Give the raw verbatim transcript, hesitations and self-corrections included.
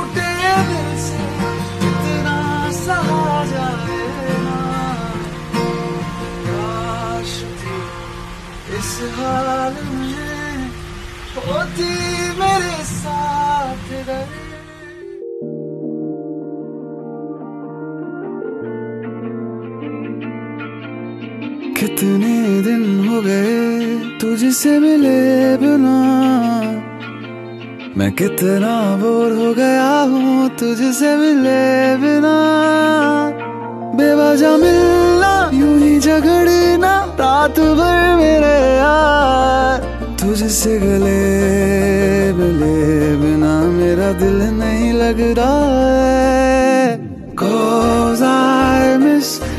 टूटे दिल से कितना सहा जाए ना, काश थी इस हाल में होती मेरे साथ रहे। कितने दिन हो गए तुझसे मिले बिना, मैं कितना बोर हो गया हूँ तुझसे मिले बिना। बेवजह मिलना यूं ही झगड़ना रात भर मेरे यार, तुझसे गले मिले बिना मेरा दिल नहीं लग रहा है। 'Cause I miss